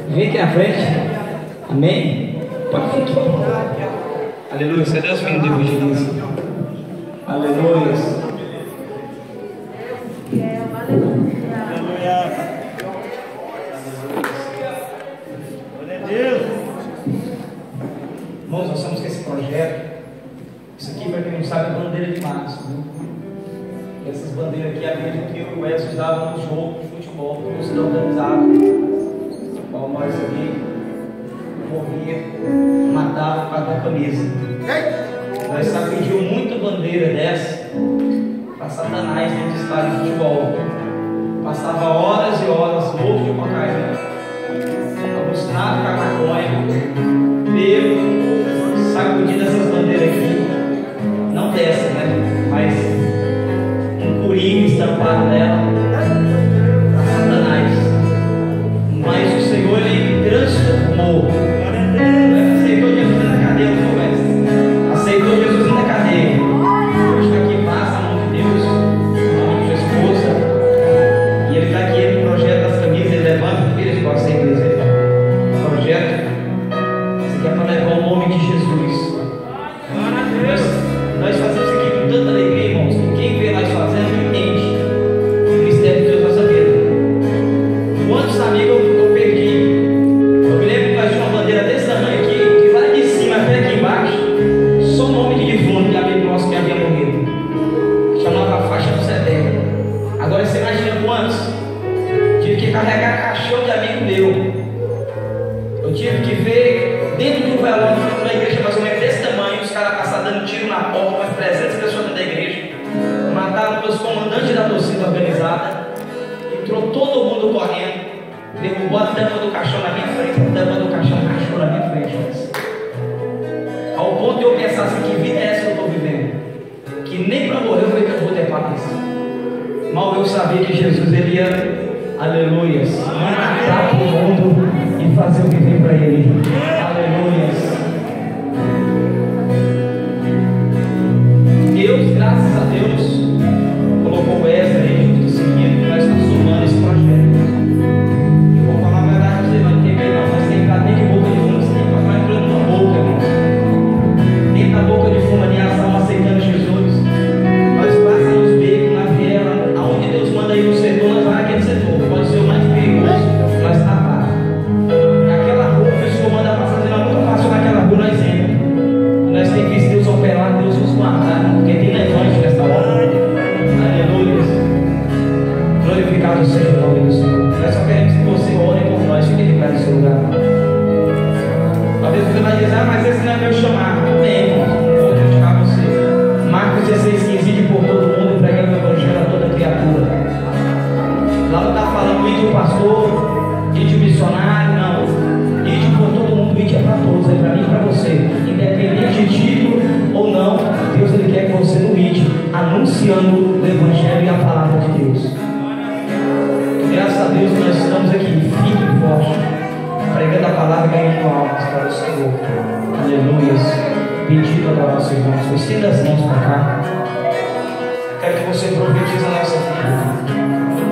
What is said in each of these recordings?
Vem aqui na frente. Amém? Pode vir aqui. Aleluia. Você é Deus vindo de evangelismo. Aleluia. Aleluia. Glória a Deus. Irmãos, nós estamos com esse projeto. Isso aqui, para quem não sabe, é bandeira de março. Viu? E essas bandeiras aqui, a igreja que eu e o Wes usavam no jogo de futebol, no cidadão organizado. Qual nós ali morria, matava por causa da camisa. Nós sacudiu muita bandeira dessa para Satanás dentro de estádio de futebol. Passava horas e horas louco de cocaína, alucinado com a maconha, bebo, sacudindo essas bandeiras aqui. Não dessa, né? Mas um coringa estampado nela para Satanás. Mas o Senhor, Ele transformou. Aceitou Jesus na cadeia, não foi? Aceitou Jesus na cadeia. Hoje está aqui, passa a mão de Deus, a mão de sua esposa. E Ele está aqui, Ele projeta as camisas, Ele levanta o filho de você, igreja. Projeto. Isso aqui é para levar o nome de Jesus. Nós fazemos isso aqui com tanta alegria, irmãos, que quem vê nós fazendo entende o mistério de Deus na nossa vida. Quantos amigos eu perdi? Eu me lembro que nós tínhamos uma bandeira desse tamanho aqui, que lá de cima até aqui embaixo, só o nome de defunto de amigo nosso que havia morrido. Chamava a faixa do CETEC. Agora você imagina quantos? Tive que carregar caixão de amigo meu. Eu tive que ver dentro do velório, na igreja mais ou menos desse tamanho, os caras passaram dando tiro na porta, umas 300 pessoas dentro da igreja. Mataram os comandantes da torcida organizada. Entrou todo mundo correndo, derrubou a tampa do caixão na minha frente, a tampa do caixão rachou na minha frente. Ao ponto de eu pensar assim, que vida é essa que eu estou vivendo? Que nem para morrer eu vou ter paz. Mal eu sabia que Jesus, Ele ia, aleluia, matar para o mundo e fazer o que vem para Ele. Aleluia. Deus, graças a Deus, colocou o Wesley aí junto com esse menino, nós estamos somando esse projeto. Eu vou falar a verdade para você, não tem medo não, nós temos que entrar dentro de boca de fumo, você tem que estar entrando numa boca, irmãos. Dentro da boca de fumo, ali as almas aceitando Jesus. Nós passamos becos na viela, aonde Deus manda ir no setor, nós vamos naquele setor. Pode ser o mais perigoso, nós tapar. Aquela rua, a pessoa manda passar, nós nunca passou naquela rua, nós entramos. Nós temos que ver Deus operar, Deus nos guardar, porque tem levante nessa hora. Aleluia. Glorificado seja o nome do Senhor. Nós só queremos que você ore por nós, fique de pé no seu lugar. Talvez você vai dizer, mas esse não é meu chamado. Amém, irmão. Vou criticar você. Marcos 16:15, ide por todo mundo e pregando o evangelho a toda criatura. Lá não está falando ide o pastor, ide o missionário, não. Ide por todo mundo, ide é para todos, é para mim e para você. Independente de título ou não, Deus Ele quer que você no ide, anunciando o evangelho e a palavra de Deus. Graças a Deus nós estamos aqui, firme e forte, pregando a palavra e ganhando almas para o Senhor. Aleluia. Bendito adorar os seus irmãos. Estenda as mãos para cá. Quero que você profetize a nossa vida.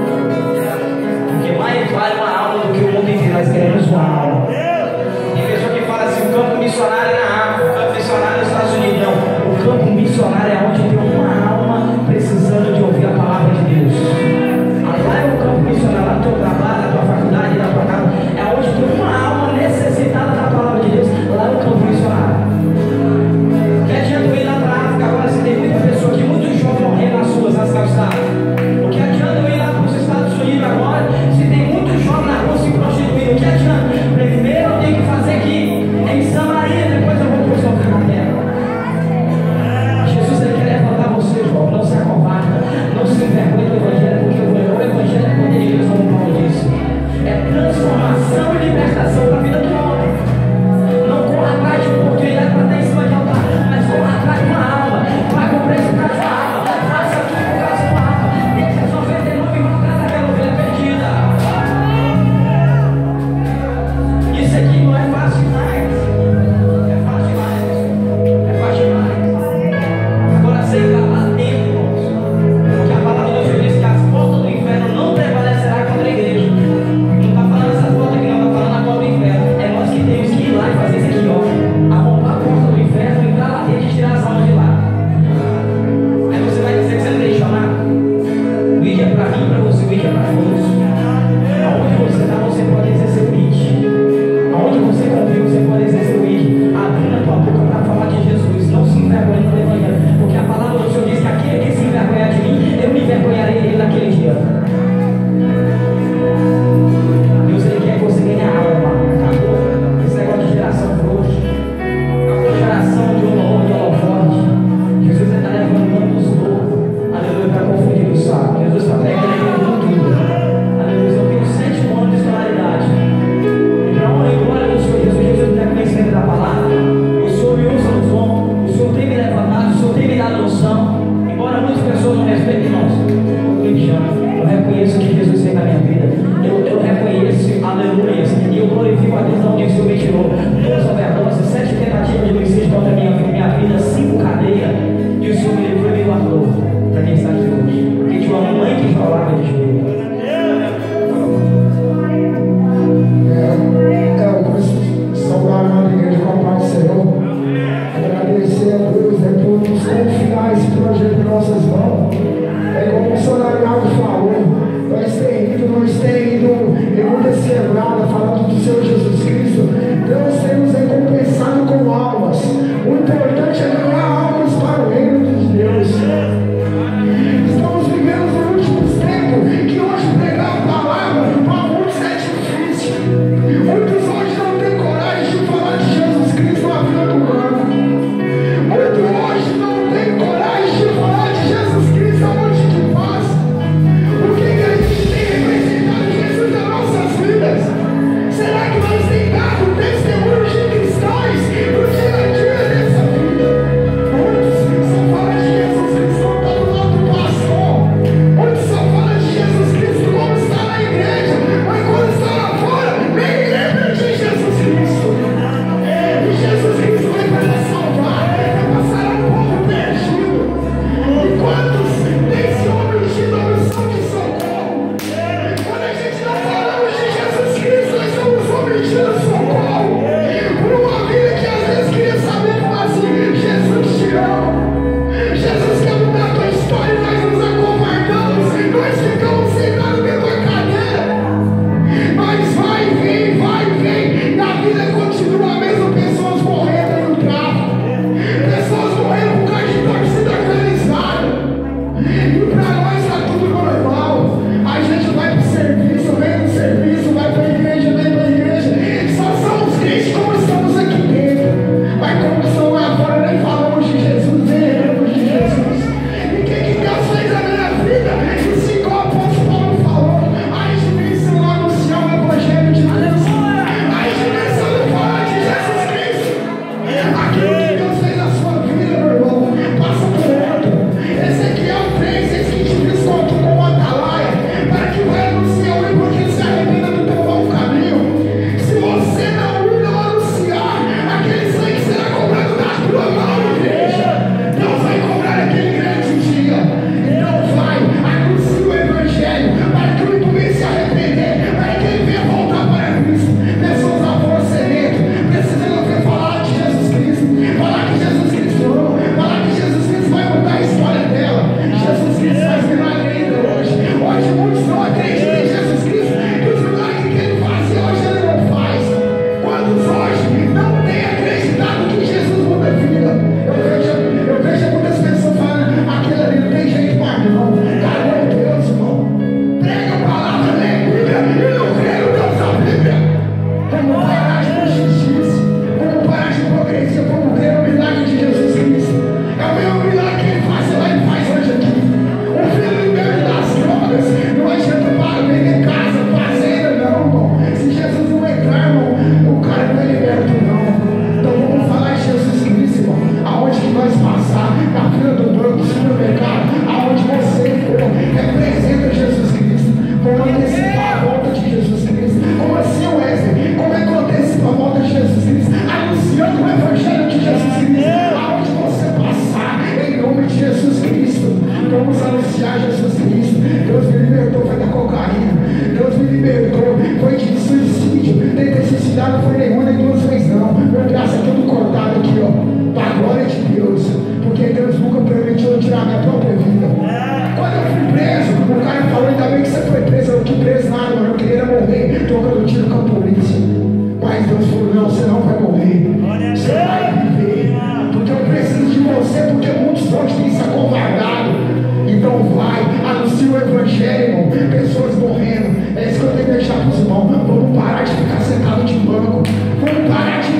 Porque mais vale uma alma do que o mundo inteiro. Nós queremos uma alma. Tem pessoa que fala assim: o campo missionário é na África, o campo missionário é nos Estados Unidos. Não, o campo missionário é onde tem uma alma precisando de ouvir a palavra de Deus. Lá é o campo missionário, lá no teu trabalho, na tua faculdade, na tua casa. É onde tem uma alma necessitada da palavra de Deus. Lá é o campo missionário. Que adianta eu ir lá para a África agora se tem muita pessoa que muitos jovens morrendo nas ruas, nas calçadas? O que adianta eu ir lá para os Estados Unidos agora se tem muitos jovens na rua se prostituindo? O que adianta? Primeiro eu tenho que fazer aqui em Samaria, depois eu vou para o São na terra. Jesus Ele quer levantar você, jovem. Não se acovarda, não se envergonhe do Evangelho, porque o Evangelho é poder de Deus, como Paulo disse. É transformação e libertação para a vida do homem. Não corra atrás de oportunidade para estar em cima de altar, mas corra atrás de uma alma. Paga o preço para sua alma. Faça tudo por causa de uma alma. Deixa as 99 e vá atrás daquela ovelha perdida. Isso aqui não é fácil demais. É fácil demais. É fácil demais. Agora você vai lá dentro, irmãos. Porque a palavra do Senhor diz que as portas do inferno não prevalecerá contra a igreja. Não está falando essas portas aqui, não. Está sobre ele foi e me guardou para a mensagem de hoje. Porque tinha uma mãe que falava de joelho. Saudar a igreja com a paz do Senhor. Agradecer a Deus por nos confiar esse projeto em nossas mãos. É como o missionário Iago falou, nós temos ido em muita semana falando do Senhor Jesus Cristo. Deus tem nos recompensado com almas. O importante é ganhar almas para o reino de Deus. Estamos vivendo nos últimos tempos que hoje pregar a palavra para muitos é difícil. Muitos hoje não têm coragem de falar de Jesus Cristo na vida do humano. Muitos hoje não têm coragem de falar de Jesus Cristo aonde que passa. O que a gente tem representado Jesus nas nossas vidas? Será que nós temos dado testemunho de cristãos no dia a dia dessa vida? Muitos só falam de Jesus Cristo como está do lado do pastor. Muitos só falam de Jesus Cristo como está na igreja, mas quando está lá fora, nem lembra de Jesus Cristo. E Jesus Cristo veio para salvar, para passar um povo perdido. E quantos desse homem ungido a missão de socorro? Quando a gente não falamos de Jesus Cristo, nós somos homens de socorro. Por uma vida que às vezes queria saber falar assim: Jesus te ama. Jesus quer mudar a tua história e nós nos acovardamos. Nós ficamos sentados dentro da cadeira. Mas vai e vem. Na vida continua a mesma, pessoas morrendo no tráfico. Pessoas morrendo por causa de torcida organizada. E pra nós está tudo normal. A gente vai pro serviço, vem do serviço, vai pra igreja, vem pra igreja. Só são os crentes como estamos aqui dentro. Mas como estão lá fora, nem falamos de Jesus, nem lembramos de Jesus. E o que Deus fez na minha vida? Isso igual o apóstolo Paulo falou. A gente venceu lá no céu o evangelho de Deus. A gente venceu no falar de Jesus Cristo. Aquilo que Deus fez na sua vida, meu irmão, passa por outro. Ezequiel 3, eis que te fiz como um atalaia, para que vai anunciar o livro que se arrependa do teu mau caminho. Se você não anunciar, aquele sangue será cobrado da tua mão, igreja. Deus vai cobrar aquele grande dia. Então vai, anuncia o evangelho, para que o ímpio venha se arrepender, para que ele venha voltar para Cristo. Pessoas lá fora sedento, precisando ouvir falar de Jesus Cristo, falar que Jesus Cristo ama, falar que Jesus Cristo vai mudar a história dela. Jesus Cristo faz milagre ainda hoje. Hoje muitos não acreditam em Jesus Cristo, que os milagres que ele fazia hoje ele não faz. Quantos hoje não têm acreditado que Jesus muda a vida? Eu vejo muitas pessoas falando: aquele ali não tem jeito mais não. Cara, meu Deus, irmão, prega a palavra, lê a Bíblia e não crê no Deus da Bíblia. Vamos parar de injustiça, vamos parar de hipocrisia, vamos crer no milagre de Jesus Cristo. É o mesmo milagre que ele faz lá e faz hoje aqui. O filho liberto das drogas, não adianta para vender casa, fazenda, não, irmão. Se Jesus não entrar, irmão, o cara não é liberto, não. Então vamos falar de Jesus Cristo, irmão. Aonde que nós passar, na fila do banco, do supermercado, aonde você for, representa Jesus Cristo. Vamos antecipar a volta de Jesus Cristo. Como assim, Wesley? Como é que eu antecipo a volta de Jesus Cristo? Anunciando o evangelho de Jesus Cristo. Aonde você passar, em nome de Jesus Cristo. Vamos anunciar Jesus Cristo. Deus me libertou, foi da cocaína. Deus me libertou, foi de suicídio. Nem necessidade não foi nenhuma, nem duas vezes não. Meu braço é todo cortado aqui, ó. Para a glória de Deus. Porque Deus nunca permitiu eu tirar a minha própria vida. Quando eu fui preso, o cara falou: ainda bem que você foi preso. Eu não fui preso nada, mano. Eu queria morrer trocando tiro com a polícia. Mas Deus falou: não, você não vai morrer. Você vai viver. Porque eu preciso de você, porque muitos hoje têm se acovardado. Então vai, anuncia o evangelho, irmão. Pessoas morrendo. É isso que eu tenho que deixar para os irmãos. Vamos parar de ficar sentado de banco. Vamos parar de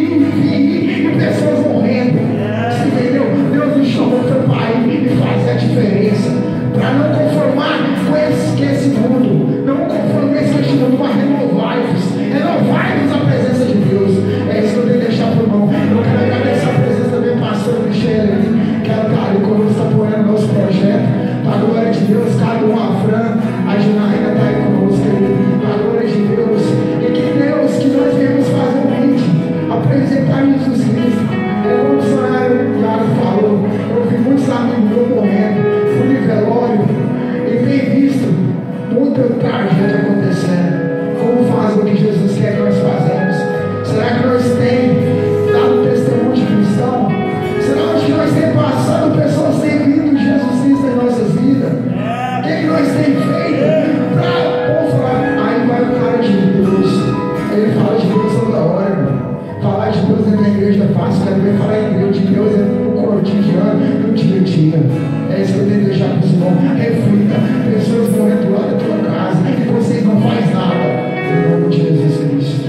vir e pessoas morrendo. Você entendeu? Deus nos chamou para ir e fazer a diferença. Para não conformar com esse mundo. Não conformar com esse mundo, mas renovai-vos. Renovai-vos a presença de Deus. É isso que eu tenho que deixar para o irmão. fácil, quero ver falar em Deus, de Deus é no cotidiano, no dia a dia. É isso que eu tenho que deixar para o Senhor. Reflita, pessoas morrendo lá da tua casa e vocês não fazem nada. Em nome de Jesus Cristo.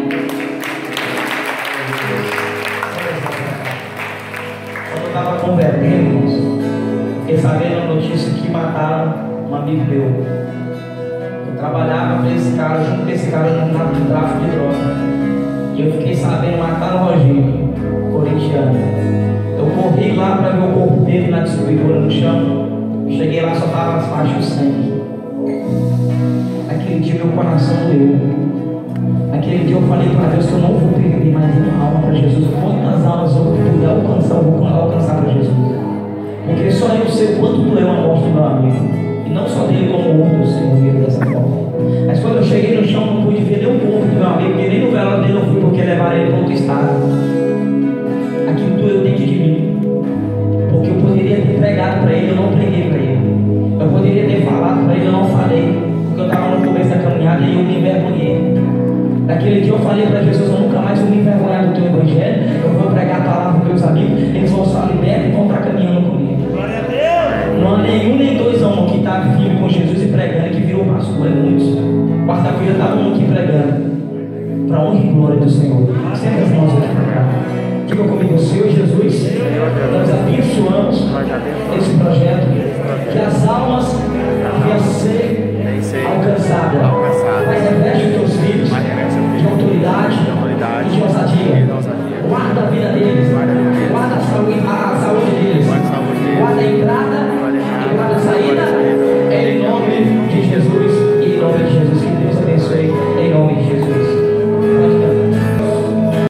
Quando eu estava convertendo, irmãos, fiquei sabendo a notícia que mataram um amigo meu. Eu trabalhava com esse cara, junto com esse cara no tráfico de droga. E eu fiquei sabendo, mataram o Rogério, corintiano. Eu corri lá para ver o corpo dele na distribuidora no chão. Cheguei lá, só estava as faixas de sangue. Aquele dia meu coração doeu. Aquele dia eu falei para Deus que eu não vou perder mais uma alma para Jesus. Quantas almas eu puder alcançar, eu vou alcançar para Jesus. Porque só eu sei o quanto doeu a morte do meu amigo. E não só dele, como outros que morreram dessa forma. Mas quando eu cheguei no chão, não pude ver nem o corpo do meu amigo, porque nem no velório dele eu fui, porque levaram ele para outro estado. Aquilo doeu dentro de mim. Porque eu poderia ter pregado para ele, eu não preguei para ele. Eu poderia ter falado para ele, eu não falei. Porque eu estava no começo da caminhada e eu me envergonhei. Naquele dia eu falei para Jesus, eu nunca mais vou me envergonhar do teu evangelho. Eu vou pregar a palavra para meus amigos, eles vão estar libertos e vão estar caminhando comigo. Glória a Deus! Não há nenhum nem dois homens que está firme com Jesus e pregando que virou pastor, é muitos. Quarta-feira estava um aqui pregando. Para a honra e glória do Senhor. Sempre as mãos aqui para cá. Diga comigo, Senhor Jesus, nós abençoamos esse projeto, que as almas